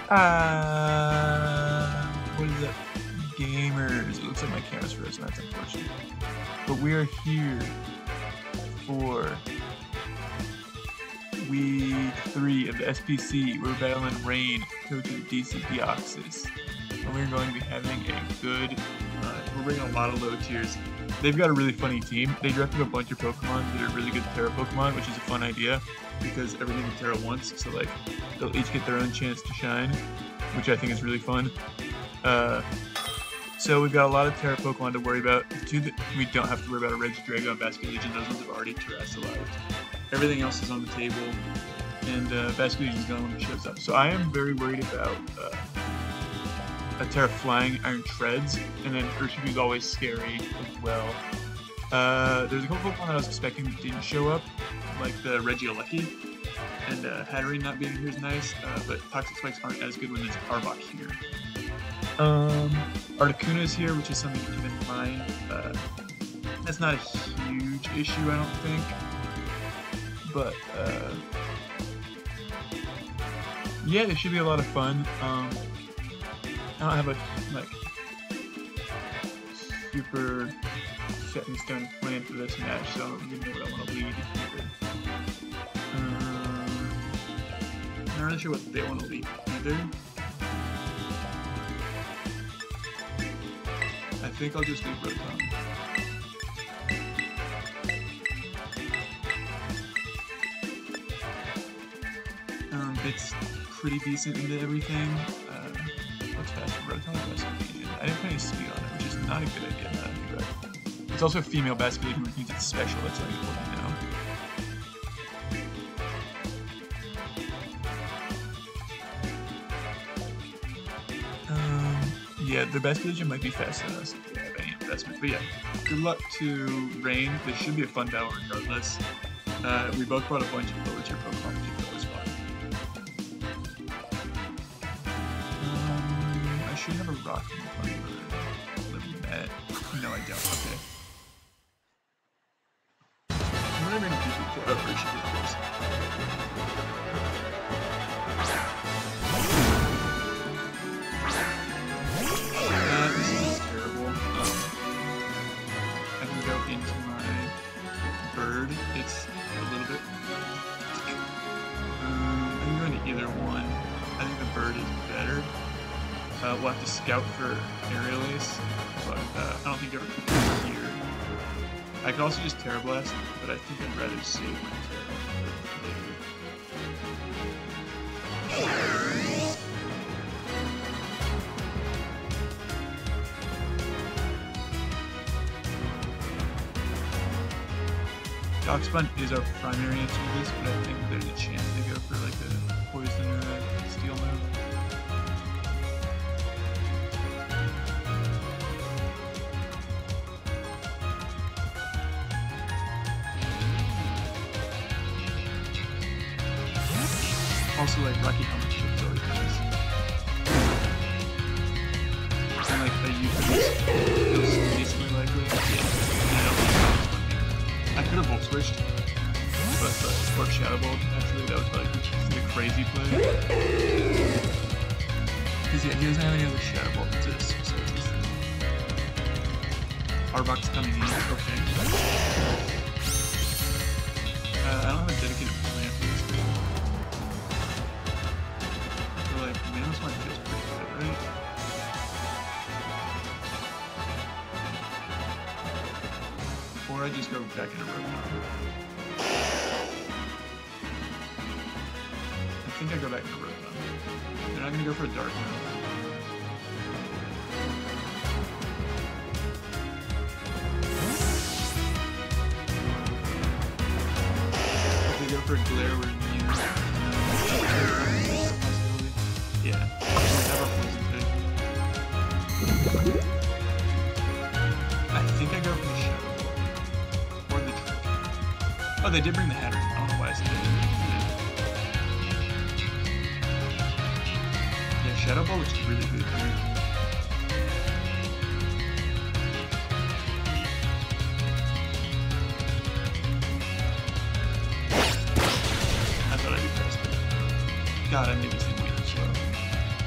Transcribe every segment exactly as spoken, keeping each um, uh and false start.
Uh, what is it? Gamers. It looks like my camera's frozen. That's unfortunate. But we are here for week three of the S P C. We're battling Rain, coach of the D C Deoxys. And we're going to be having a good run. We're bringing a lot of low tiers. They've got a really funny team. They drafted a bunch of Pokemon that are really good Terra Pokemon, which is a fun idea because everything in Terra wants. So like, they'll each get their own chance to shine, which I think is really fun. Uh, so we've got a lot of Terra Pokemon to worry about. The two that we don't have to worry about are Regidrago and Basculegion. Those ones have already terrestrialized. Everything else is on the table, and uh, Basculegion is going when it shows up. So I am very worried about uh, a Terra Flying Iron Treads, and then Urshifu is always scary as well. Uh, there's a couple Pokemon that I was expecting that didn't show up, like the Regieleki, and uh, Hatterene not being here is nice, uh, but Toxic Spikes aren't as good when there's Arbok here. Um, Articuno is here, which is something to keep in mind. Uh, that's not a huge issue, I don't think, but uh, yeah, it should be a lot of fun. Um, I don't have a like super set in stone plan for this match, so I don't even know what I want to lead either. Um, I'm not really sure what they want to lead either. I think I'll just leave Rotom. Um, it's pretty decent into everything. Uh, what's faster, Rotom or Basculegion? I didn't put any speed on it, which is not a good idea now that I think about it. It's also a female Basculegion, which means it's special. That's like important to know. Um, yeah, the Basculegion might be faster than us if they have any investment. But yeah, good luck to Rain. This should be a fun battle regardless. Uh, we both brought a bunch of lower tier Pokemon, which is always fun. Um, I should have a rock in front of that. No, I don't. Okay. I'm really bringing people to up for should be close. Uh, this is terrible. Um, I can go into my bird. It's a little bit. Um, I can go into either one. I think the bird is better. Uh, we'll have to scout for Aerial Ace, but uh, I don't think ever could go here. I could also just Terra Blast, but I think I'd rather save my Terra Toxbun is our primary answer to this, but I think there's a chance they go for like a Poison or a Steel move. Also, like, Rocky Helmet Shield is always nice. And, like, a use feels decently likely. Yeah. I could have Volt Switched, but, uh, or Shadow Ball, actually, that was, like, the crazy play. Because, yeah, he doesn't have any other Shadow Ball to this, so it's just... Arbok's coming in, okay. Uh, I don't have a dedicated plan for this game. Like, Manaphy might feels pretty good, right? Or I just go back into Rotom. I think I go back into Rotom. They're not gonna go for a Dark move. If they go for a Glare, we're immune. Yeah, have a Poison Pig. I think I go for the Shadow Ball. Or the Trick. Oh, they did bring the Hatterene. I don't know why I said they didn't. Yeah, Shadow Ball looks really good here. I thought I'd be faster. God, I made this thing way too slow.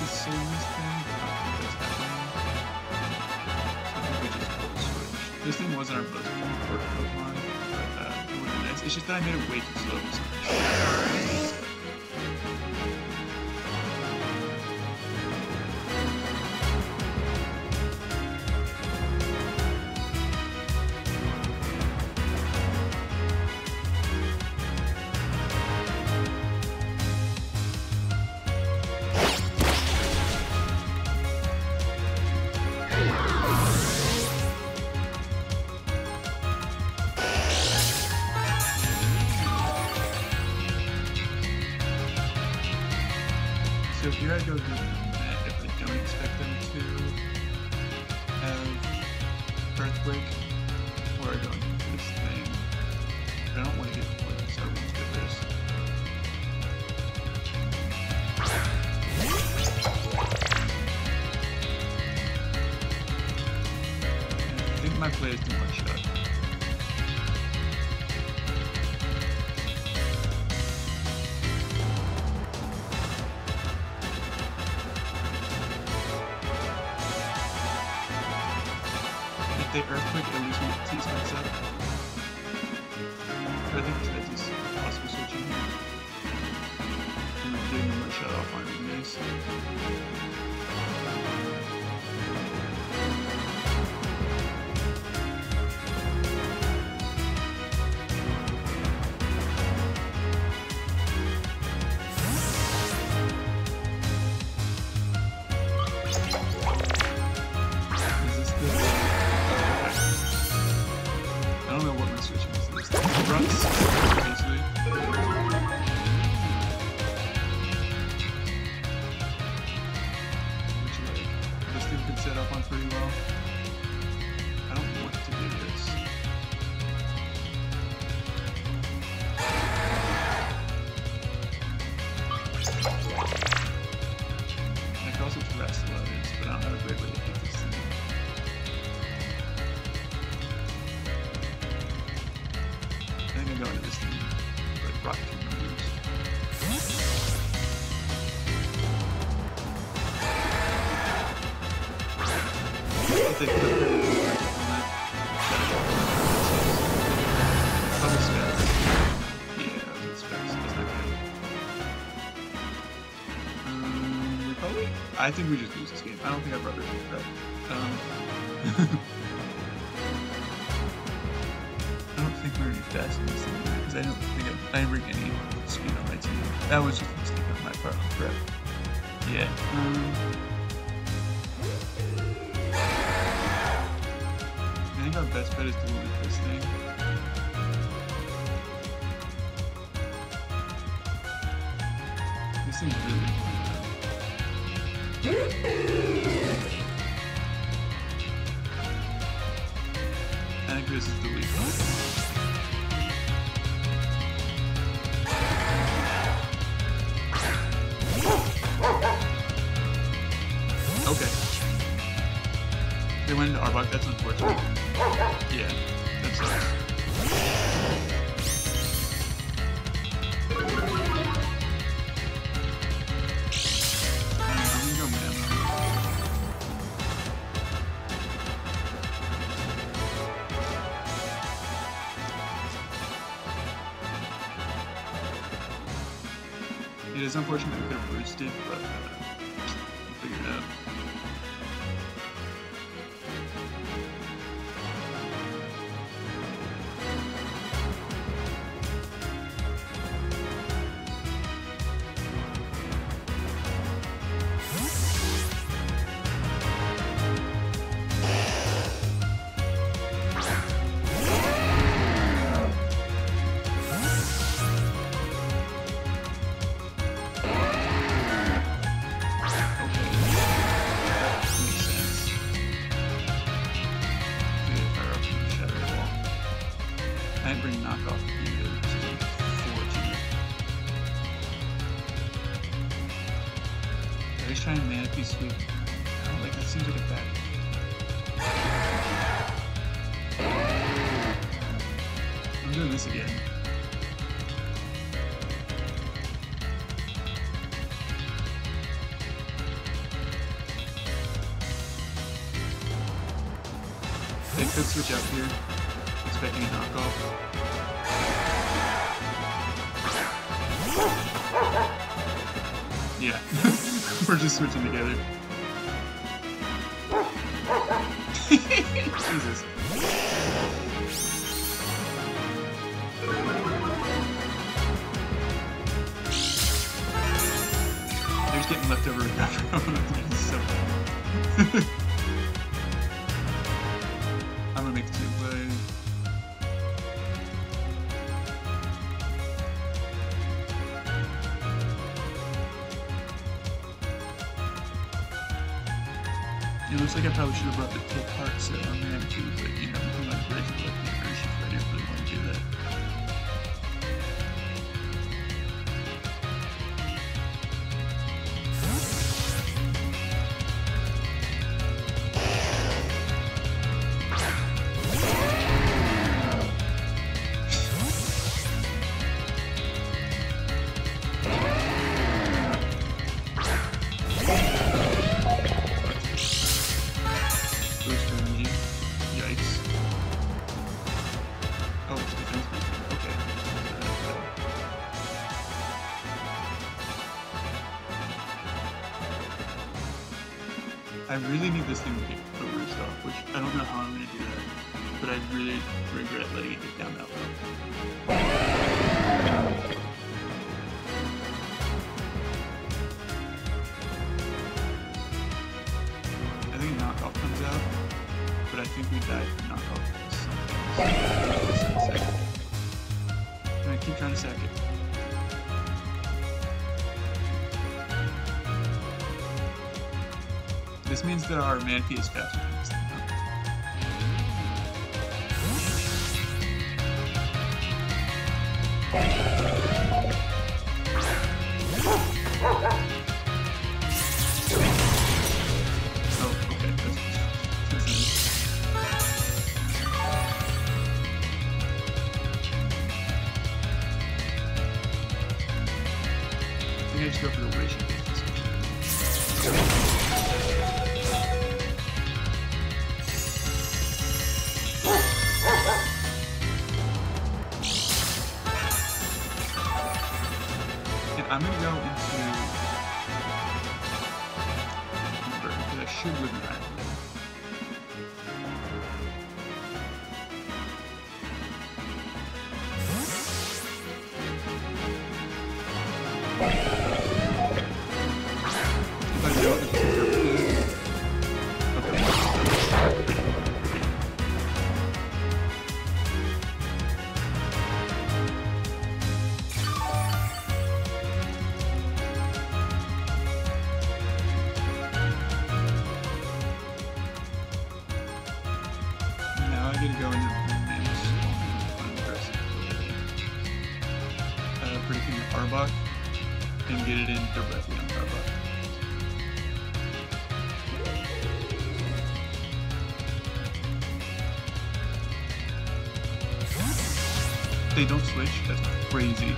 necessarily this thing, but I don't think that's happening. I think we just code switch. This thing wasn't our most important Pokemon, but uh, it would be nice. It's just that I made it way too slow for something. So here I go to that if I don't expect them to have Earthquake, or I go into this thing. But I don't want to get poison, so I'm going to do this. And I think my play is too much shot. The Earthquake, at least we get T-Specs up. But I think that's just possible switching here. And then getting them a shut off on it nice. Set up on pretty well. I don't want to do this. I could also dress loads, but I don't have a great way to hit this thing. I think I'm going to this thing, like rock two numbers. They could have been Probably Specs. Yeah, I was at Specs. That's not good. Um, we probably... I think we just lose this game. I don't think I brought it up. Um, I don't think we're any fast in this thing, because I don't think I, I didn't bring any speed on my team. That was just a mistake on my part on prep. Yeah. Um... I think our best bet is to loot this thing. This thing's really cool. I think this is the lead one. Okay. They went into Arbok, that's unfortunate. Yeah, that sucks. I'm gonna go Mana. It is unfortunate we could have boosted, but uh, we'll figure it out. I didn't bring knockoff either, which is unfortunate. They're just trying Manaphy sweep. I don't like that, seems like a bad idea. I'm doing this again. could switch out here, expecting a knockoff. Yeah, we're just switching together. Jesus. They're just getting leftover after so I'm gonna make two plays. It looks like I probably should have brought the tip heart set on there too, but you know, I'm not ready to let the version, but I didn't really want to do that. I really need this thing to get the roost off, which I don't know how I'm going to do that, but I really regret letting it get down that low. I think a knockoff comes out, but I think we died from knockoff something. And I keep trying to sack it. This means that our Manaphy is faster than this thing. Oh, okay. That's, that's nice. I think I just go for the way she gets this. I'm gonna go into because I should live in Ireland. If I go into I gotta go into names unimpressive. Uh, predicting the Arbok and get it in directly on the Arbok. They don't switch? That's crazy.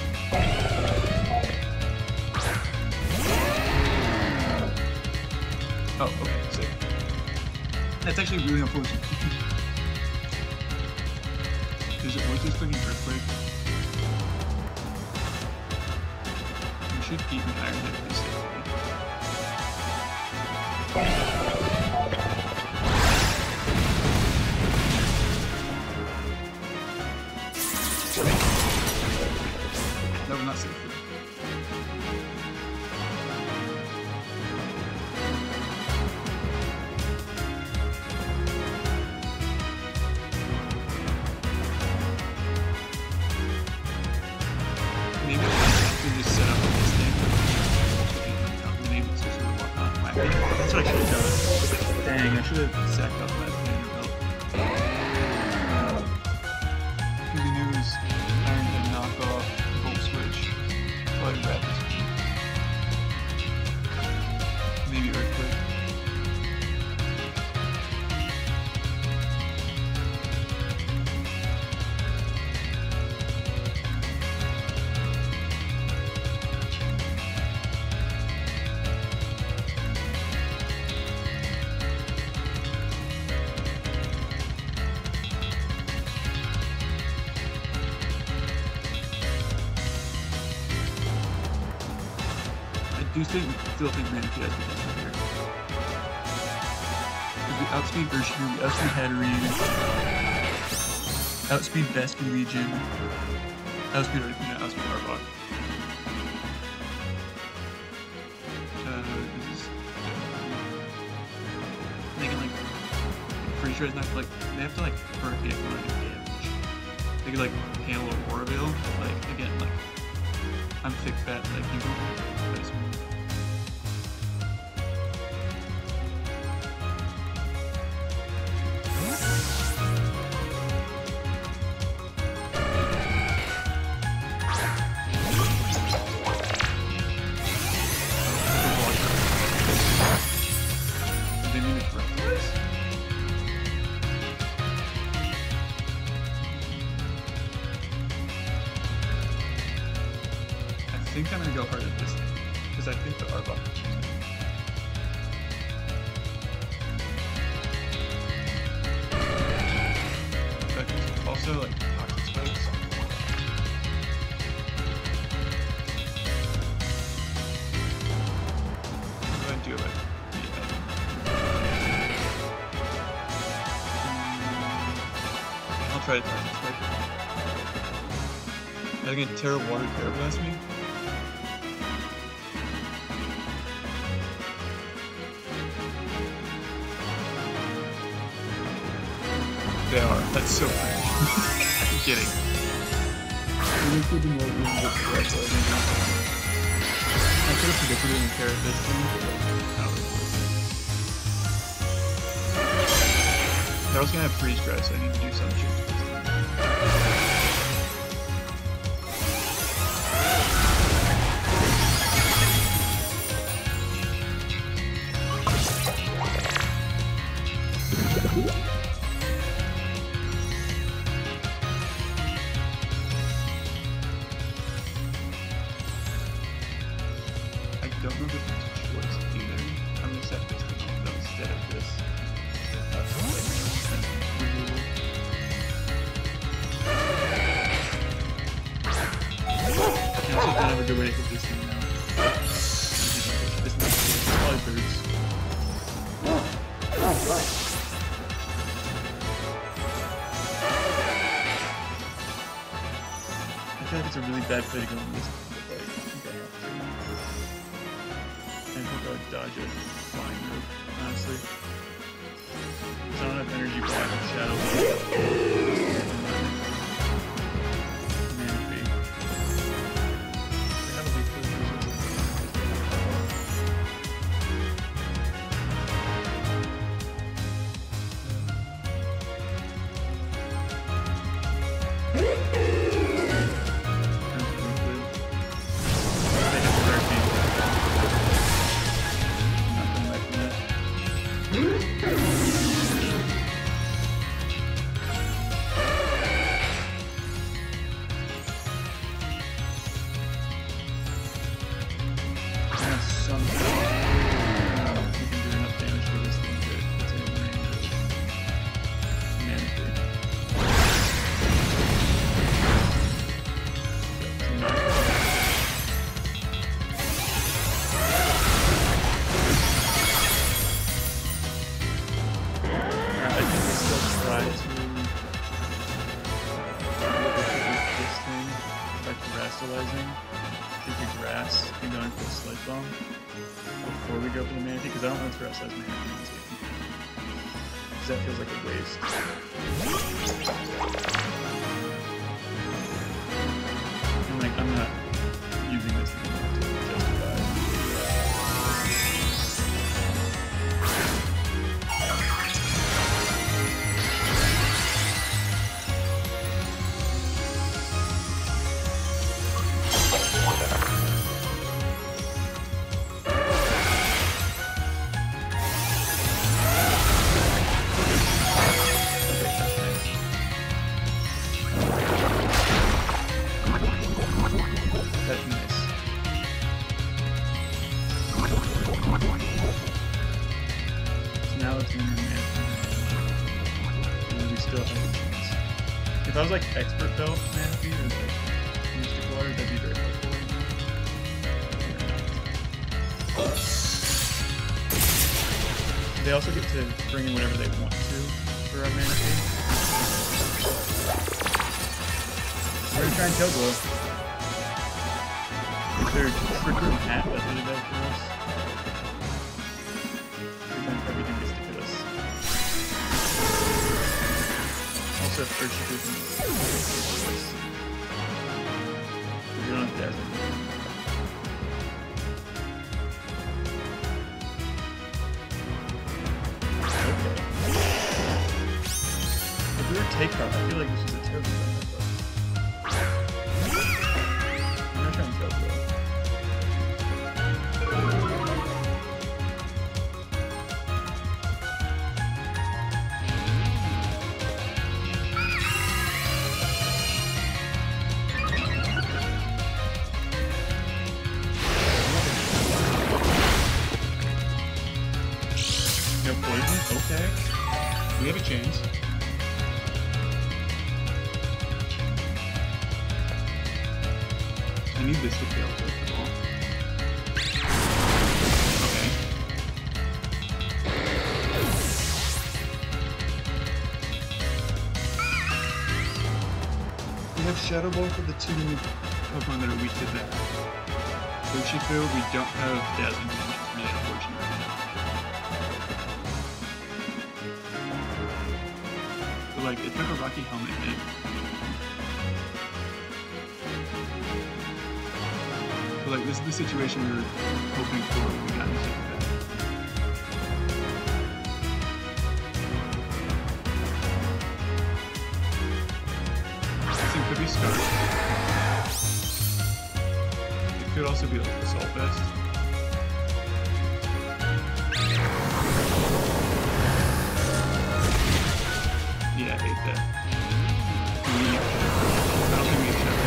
Oh, okay, sick. That's actually really unfortunate. Is it worth just clicking Earthquake? We should keep an Iron Hit pretty safely. That was not safe. Maybe I can just set up on this thing and maybe switch to the walk on my head. That's what I should have done. Dang, I should have sacked up my banner belt. Because he knew it was Iron to knock off Volt Switch. Probably Rapid Speed. Maybe Earthquake. do still think Manaphy has potential here. Because we outspeed Urshifu, we outspeed Hatterene, outspeed Vespi Legion, outspeed Articuno, outspeed Arbok. Uh, this is... They can like... I'm pretty sure it's not like... They have to like perfect it for like damage. They could like handle an Auraville, like again, like... I'm thick fat, like you can... I think I'm gonna go hard at this thing, because I think the Arbok will choose it. Also, like, Toxic Spikes. What do I do about it? Yeah. I'll try to Toxic Spike. Are they gonna Terra Water Terra Blast me? They are. That's so funny. I'm kidding. I could have predicted it in Carrot this thing, but like, I was gonna have freeze dry, so I need to do some shit. I don't know the choice either. I'm gonna set this thing off instead of this. That's like removal. That's also kind of a good way to hit this thing now. This thing is probably birds. I feel like it's a really bad play to go on this one, but like, I think I have to. And hope I would dodge a flying move, honestly. Because I don't have energy block and shadow block. Manaphy. They have a weak foot. Before we go for the Manaphy, because I don't want to rest as Manaphy in this game. Because that feels like a waste. And like, I'm not using this thing to justify it. If I was like expert belt Manaphy or like mystic water, that'd be very helpful right now. they also get to bring in whatever they want to for our Manaphy. We're gonna try and kill Glow. Their Trick Room Hat, that's really bad for us. Prevent everything just to hit us. Also, Urge Proof and we're on Dazzle. If we were take off, I feel like this is a terrible thing. I'm not trying to kill Glow. No poison? Okay. We have a chance. I need this to fail first of all. Okay. We have Shadow Ball for the two Pokemon that are weak to that. Urshifu, we don't have Dazzle, which is really unfortunate right now. But like, it took a Rocky Helmet hit. But like, this is the situation we were hoping for when we got into that. This thing could be Scarlet. It could also be like Assault Vest. Yeah, I hate that. We, I don't think we can check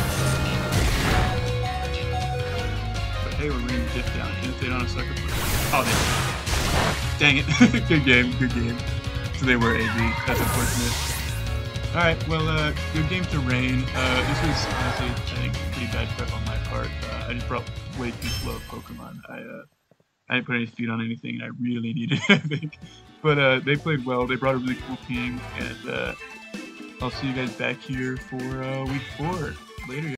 this. But hey, we're running Diff down. Can't they on a sucker punch? Oh, they dang it. Good game, good game. So they were A B. That's unfortunate. Alright, well, uh, good game to Rain. Uh, this was, honestly, I think, pretty bad prep on my part. Uh, I just brought way too slow Pokemon. I, uh, I didn't put any speed on anything, and I really needed it, I think. But, uh, they played well. They brought a really cool team, and, uh, I'll see you guys back here for, uh, week four. Later.